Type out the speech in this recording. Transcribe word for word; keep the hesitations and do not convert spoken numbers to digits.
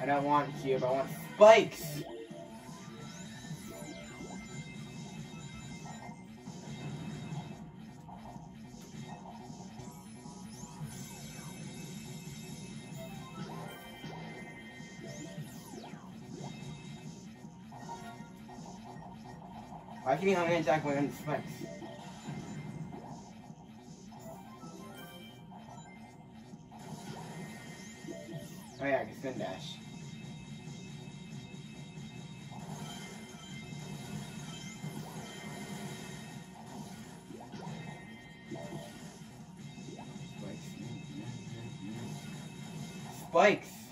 don't want cube, I want spikes! Why can you only attack when on spikes? Oh yeah, I can spin dash. Spikes.